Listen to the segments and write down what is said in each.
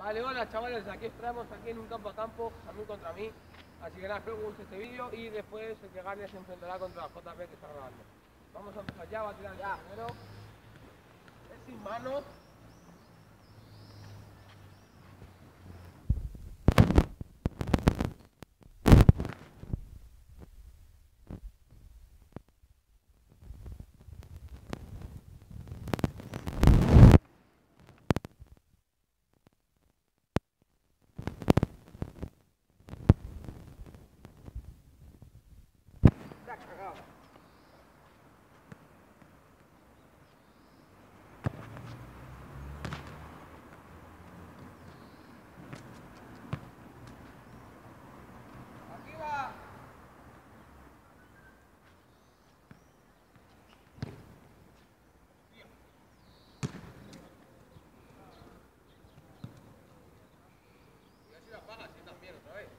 Vale, hola chavales, aquí estamos aquí en un campo a campo, a mí contra mí. Así que nada, espero que os guste este vídeo y después el que gane se enfrentará contra JP que está grabando. Vamos a empezar ya, va a tirar el primero. Es sin manos. Está cagado. Aquí va. Y así la pagas, sí, también otra vez.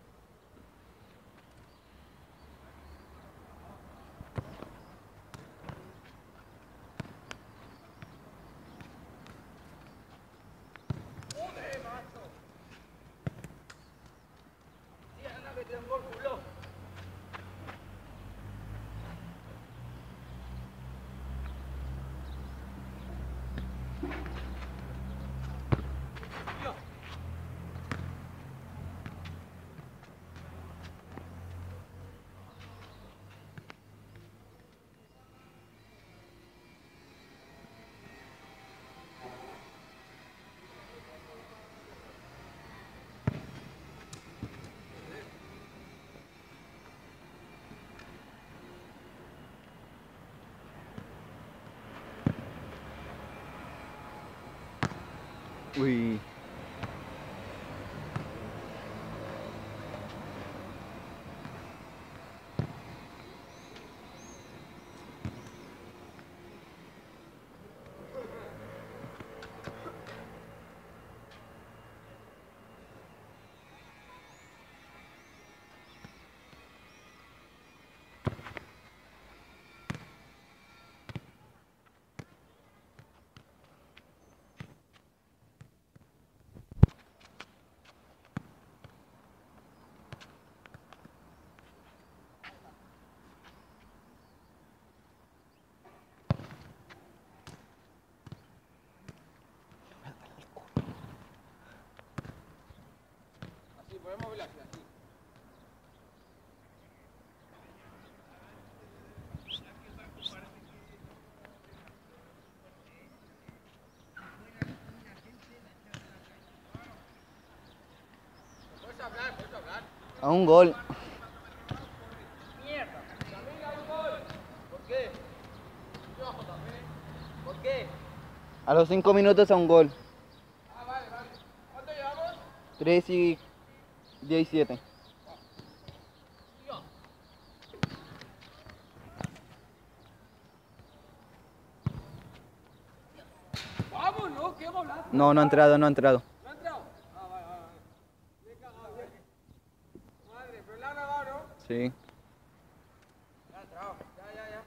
¡Joder, macho! Tía, la que te dan por culo. Uy. Así, podemos verla así, así. Puedes hablar, puedes hablar. A un gol. ¡Mierda! ¡Camila, un gol! ¿Por qué? Yo bajo también. ¿Por qué? A los 5 minutos a un gol. Ah, vale, vale. ¿Cuánto llevamos? 3:17. Tío. ¡Vamos, no! ¡Qué golazo! No, no ha entrado, no ha entrado. ¿No ha entrado? Ah, vale, vale, vale. Me he cagado, Madre, pero le ha grabado, ¿no? Sí. Ya ha entrado. Ya.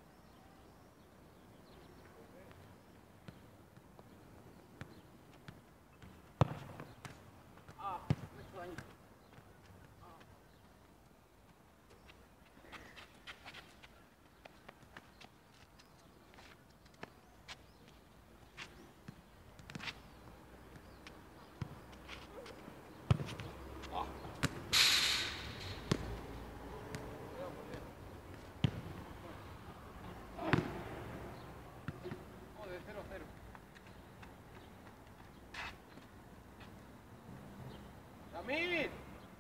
Ah, me sueño. Joder, 0-0. ¡Yamil!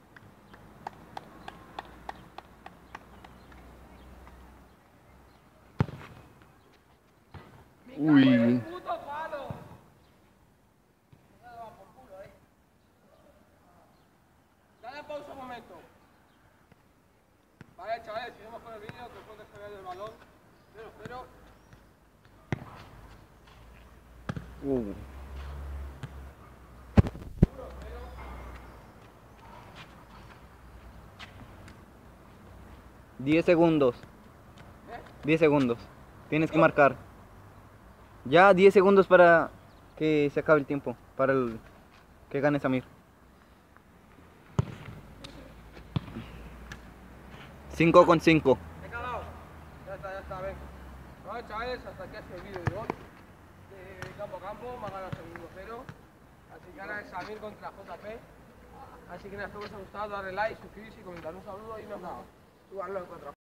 Uy. ¡Puto palo! Ya va por culo, Dale pausa un momento. Vale, chavales, seguimos con el vídeo, después de despegar el balón. 0-0. Uh. 10 segundos. 10 segundos. Tienes que marcar. Ya 10 segundos para que se acabe el tiempo. Para el... Que gane Samir. 5 con 5. Me he cagado. Ya está, ven. Bueno, chavales, hasta aquí ha sido el vídeo de hoy. De campo a campo, me ha ganado el 1-0. Así que ahora es Samir contra JP. Así que nada, espero que os haya gustado, darle like, suscribirse y comentar. Un saludo y nos vemos. Jugarlo en contra.